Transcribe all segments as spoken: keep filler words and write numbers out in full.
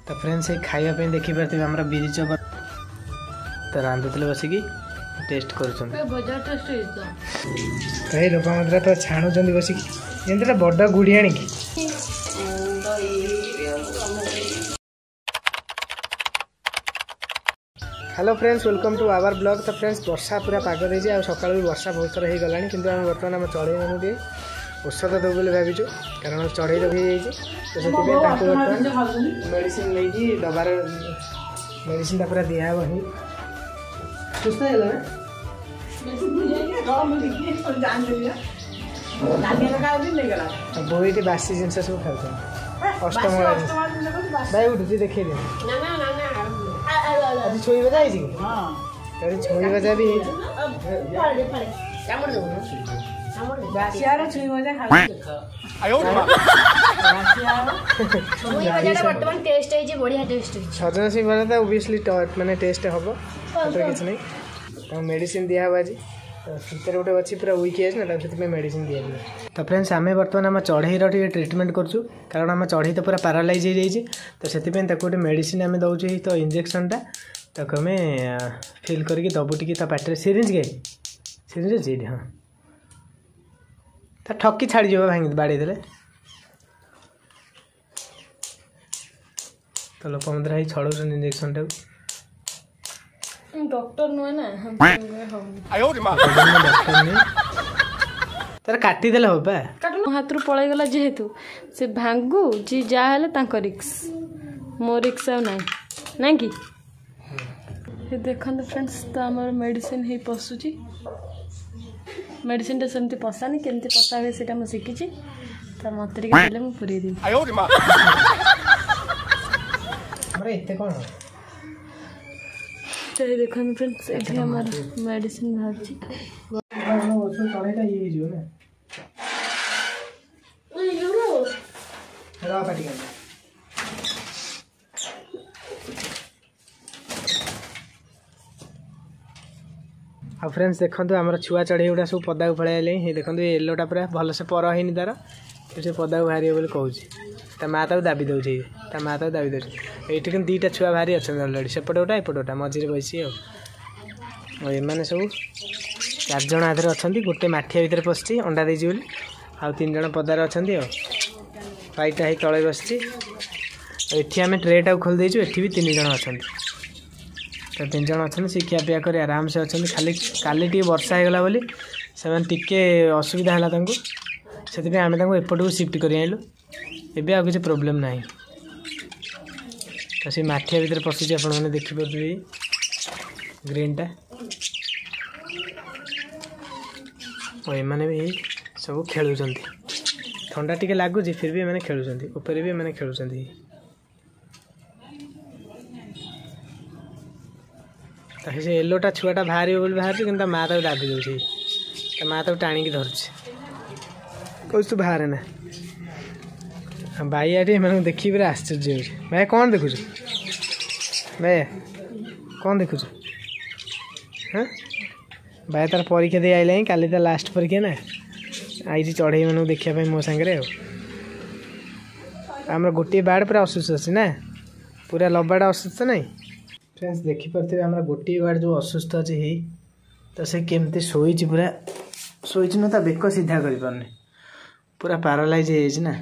तो फ्रेंड्स ये खाइबा देखी पारे आम बिरी चप तो रांधुले बसिकी टेस्ट कर लोपामुद्रा तो छाणुंट बसिकी जमी बड़ गुड़ी आणिकी hello friends welcome to our blog. तो फ्रेंड्स वर्षा पूरा पाग देती आ सकाल भी वर्षा बहुत थर हो गला कि बर्तमान आम चढ़ई मानू टे औषध देव बोली भाविचु कारण चढ़ई रोग हो तो बर्तमान मेडिसिन नहीं डबार मेडिसिन पूरा दिहब ही सुस्थ है बोई बासी जिनस सब खाऊ अष्टम भाई उठुची देखे आज छोई बजा है छोई बजा भी सजना सिंह बना था ओबियसली माने टेस्ट हम किसी नहीं मेडिसिन दिहब आज शीतर गोटे अच्छी पूरा वीक है ना मेडिसिन दिया। तो फ्रेंड्स आम बर्तमान आम चढ़ईर टे ट्रिटमेंट करूँ कारण आम चढ़ई तो पूरा पैरालाइज हो जाइए तो से गोटे मेडिसिन आम दौचे तो इंजेक्शनटा ताको आम फिल करके दबू टी पाटे सिरिंज गए सिरिंज अच्छी हाँ तो ठकी छाड़ी भांगी बाड़े देले तो लोपामुद्रा ही छड़ौ इंजेक्शन टा डॉक्टर नुहे ना तार काटी देले हो बा हाथ रू पळै गला जेहेतु से भांगू जी जा हेले तांको रिक्स मो रिक्स आ नाही नाही की ये देखन फ्रेंड्स तो हमर मेडिसिन ही पसुची मेडिसिन टा सेमती पसानी केमती पसा हुए सेटा म सिकिची त मतरी के देले म पुरी दी आयो रे मां हमरे इते कोन तो देखन फ्रेंड्स एठी हमर मेडिसिन भाबची ओसो चढ़ेटा ये जो ना हेलो पाटी कर आ फ्रेंड्स देखंतु हमर छुआ चढ़ई गुडा सब पदा को पळाइले हे देखंतु येलोटा पूरा भल से पर हेनी तार से पदा को भारी बोली कहूची ता माँ ताको दाबी दउची ता माँ ताको दाबी दउची एठी कन दीटा छुआ भारी अछन ऑलरेडी सेपट गोटा एपट गोटा मझिरे बसी आ एमाने सब चार जण आधर अछंती गोटे माठिया भीतर पसची अंडा देजी बोली आ तीन जण पदार अछंती आ पाइटा ही तळे बसची एठी आमे ट्रेटा खोल देजु एठी भी तीन जण अछंती तो तीन जण अच्छा सी खिया पिया कर आराम से अच्छा खाली काली टी वर्षा होगला बोली से टिके असुविधा है से आम एपट को सिफ्ट कर आइलु एबे आ किसी प्रोब्लेम ना तो सी माठिया भीतर पशुची आप देखिपे ग्रीनटा और एमाने भी सब खेलुं ठंडा टिके लगुच फिर भी मैंने खेलुं ऊपर भी मैंने खेलुं तो से येलोटा छुआटा बाहर बोली बाहर कि माँ तक दाबी दूसरी तो माँ तक टाणी धरुची कह तू बाहर ना भाई आटे मैं देखी पूरा आश्चर्य हो भाई कौन देखु भाई कौन देखु हाँ भाई तार परीक्षा दे आइला काली तो लास्ट परीक्षा ना आई चढ़ई मानू देखापी मो सांगे आम गोटे बाड़ पूरा असुस्थ अच्छी ना पूरा लबाड़ा असुस्थ ना फ्रेंड्स देखिपे आम गोटे बाड़ जो असुस्थ अच्छे ही तो से केमती शोची पूरा शोची ना ता बेक सीधा कर पारनी पूरा पैरालाइज हो ना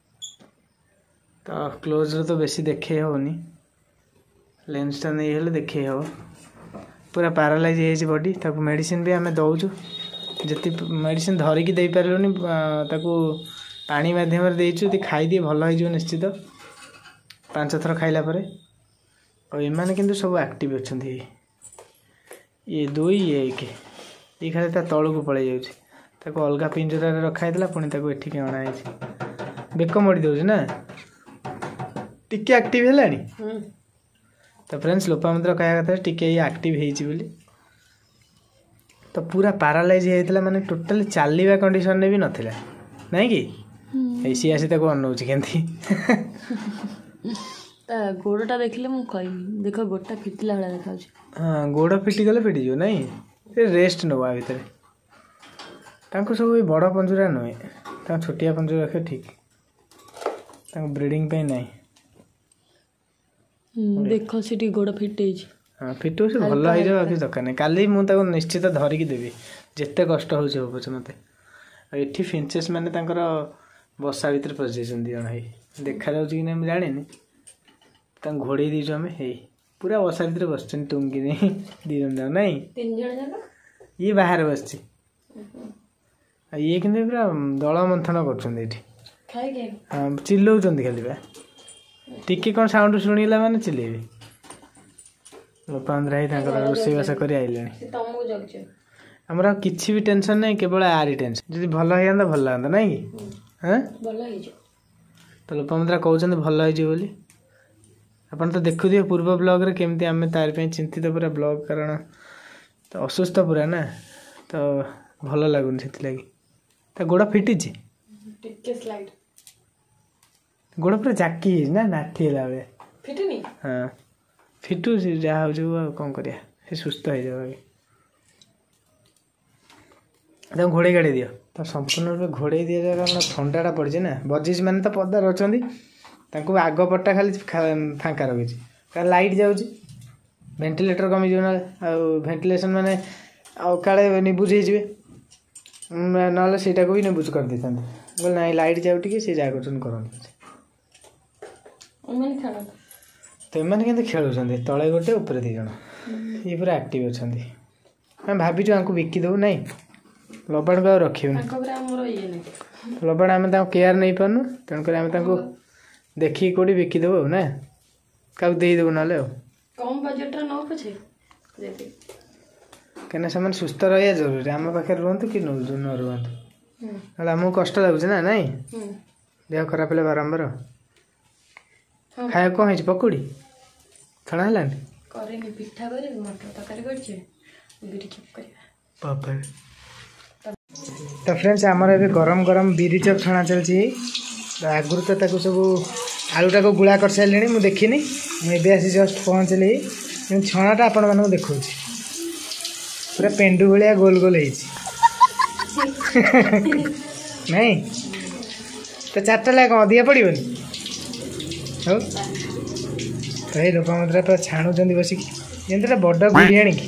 तो क्लोज तो बेसी देखे होनी लेंसटा नहीं हेले देखे हो पूरा पैरालाइज हो बॉडी ताको मेडिसिन भी आम दौचु जी मेडिसिन धरिकी दे पारूनी ताको पानी माध्यम देचु खाई दिए भल हो निश्चित पांच थर खाइला परे और एमाने किंतु सब एक्टिव अच्छा ये दुई ये एक ये खाली तलू को पड़े जाऊँ अलग पिंजरा रखाई पुणी एठिक अणाई बेक मोड़ी दौर ना टिके एक्टिव है तो फ्रेंड्स लोपामुद्रा कह कथा टिके एक्टिव होली तो पूरा पैरालाइज होता माने टोटली चलवा कंडीशन में भी नाला ना कि सी आसी अनाऊँ केमती गोड़टा देखले मु कहि देखो गोटा फिटिला वाला देखा हाँ गोड़ फिटी गले फिटी जो नहीं रेस्ट नवा भितर तांको सब बड़ पंजुरा नुहे छोटिया पंजुरा रखे ठीक ब्रीडिंग पे नहीं देख से गोड़ फिट हाँ फिट से भल हो जाए किसी दरकार नहीं काली मुझे निश्चित धरिकी देवी जिते कष्ट हो पछे मत ये फिंचेस मैंने बसा भितर पशि दी जन है देखा जाऊँ कि नहीं जाने घोड़े दीचु आम हे पूरा बसा भितर बस टुंगी दी जन जाओ नहीं ये बाहर बस ये कि पूरा दल मंथन कर चिल्लाऊँ खाली बा टिके कौन साउंड शुणिला माने चिल्लेबे पंद्रह रोषेईबास कर आइले आमर किसी भी टेंशन नहीं केवल आरी टेंशन जब भल हो भल लगता ना कि हाँ तो लोपमुद्रा कहते भल हो आपन तो देखुए पूर्व ब्लॉग रे केमती आम तार चिंतित पूरा ब्लॉग कारण तो असुस्थ पूरा ना तो भल लगुन से गोड़ फिटी गोड़ पूरा जाकी ना नाठी फिटनी हाँ फिटू जहाँ हो कौन कर सुस्थ हो जाए घोड़े गाड़ी दियो तो संपूर्ण रूप घोड़े दि जाए ठंडाटा पड़ी ना बजिज मैंने तो पदार अच्छा आग पट्टा खाली फांका रखी लाइट जाऊँगी भेन्टिलेटर कमिज ना भेन्टिलेसन मैंने काले निबुज हो ना सीटा को भी निबुज कर दे बोले ना लाइट जाऊ टे सी जगह कर तो एम खेलुं तले गोटे ऊपर दी जन ये पूरा एक्टिव अच्छा आम भाविचु आपको बिकिदेव ना लबाण को रखी लबाण आम केयर नहीं पार्नु तेणुक आम देखिए कौटी बिकिदेव ना क्या देदेव ना कहीं से सुस्थ रहा जरूरी आम पाखे रुहतु कि न रुहतु आमको कष्ट लगुच ना नाई देह खराब है बारंबार खाया कौन है पकोड़ी छड़ा है पिठा तो फ्रेंड्स आमर ए गरम गरम बिरी चप छणा चलती आगुरी तो ताको सब आलूटा को गुला कर सारे मुझे देखनी मुझे आसी जस्ट पहुँचली छणाटा आपण मानक देखा पूरा पेंडु भाया गोल गोल नहीं तो चार्टा लगे कौन अधिका पड़ोनी हो तो ये लोपमुद्रा पूरा छाणुंट बसिक जमी बड़ गुड़ी आणिकी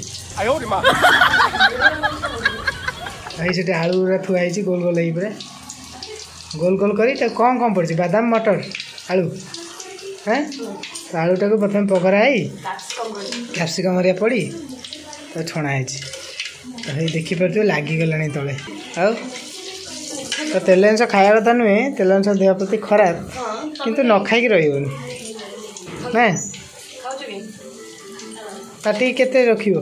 से आलू थुआई गोल गोल हो पूरा गोल गोल कर कौन कौन पड़ी बादाम मटर आलू हाँ तो आलूटा को प्रथम पकड़ा है कैप्सिकम हरिया पड़ी तो छणाई तो ये देखिपे लगिगला तले आ तो तेल जिन खाया कथा नुहे तेल जिन देह प्रति खराब किंतु न खाई रही ना पाटी केते रखियो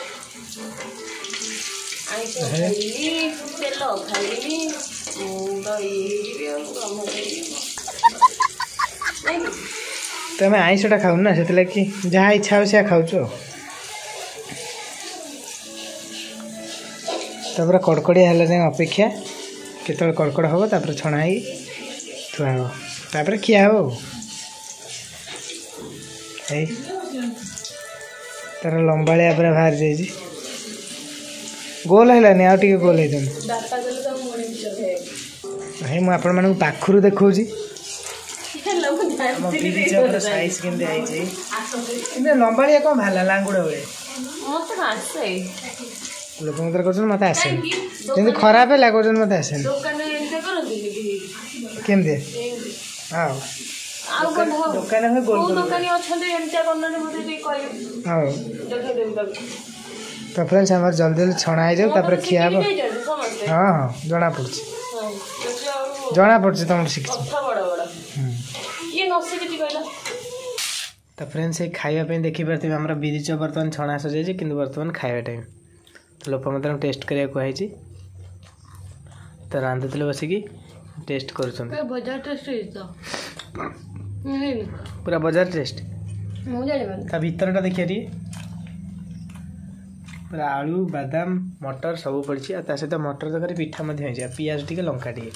तो आम आईषटा खाऊ ना से कि जहाँ इच्छा हो सा खाऊ तापर कड़कड़िया है अपेक्षा केत कड़कड़ हम तापर छणा ही थुआ हो तापर खिया हो तार लंबाड़िया पूरा बाहर जाइए गोल है आ गोल है भाई मुझे आपण मानक पाखु देखा साइज के लंबाड़िया कौन बाहर लांगुड़ा भाई लोपमुद्रा कर मत आसे जमी खराब है कर मत आसे केमती हाँ दुकान तो फ्रेंड्स हमारे जल्दी जल्दी छणा हो जाए खिया हाँ हाँ जना पड़ी जना पड़ी तुम शिख तो फ्रेंड्स ये खावाई देखिपे आम बिरी चप बर्तमान छणा सजाई कि बर्तमान खावा टाइम तो लोपमुद्रा टेस्ट करा कहुई तो रांधुले बसिकी टेस्ट कर पूरा बाजार टेस्ट भीतर देखिए पूरा आलू बादाम मटर सब पड़ी सहित मटर तक पिठा पियाज टी लंका टी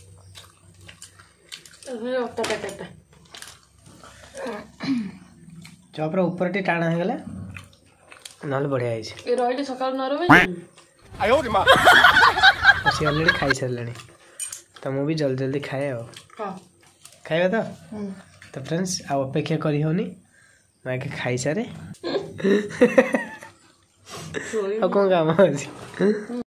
चपर ऊपर टी टाण हो गला ना बढ़िया है अलरेडी खाई सारे तो मुझे जल्दी जल्दी खाए खाଇବା तो तो फ्रेंड्स आ अपेक्षा करी होनी मैं आगे खाई सारे ଆଉ କ'ଣ କାମ ଅଛି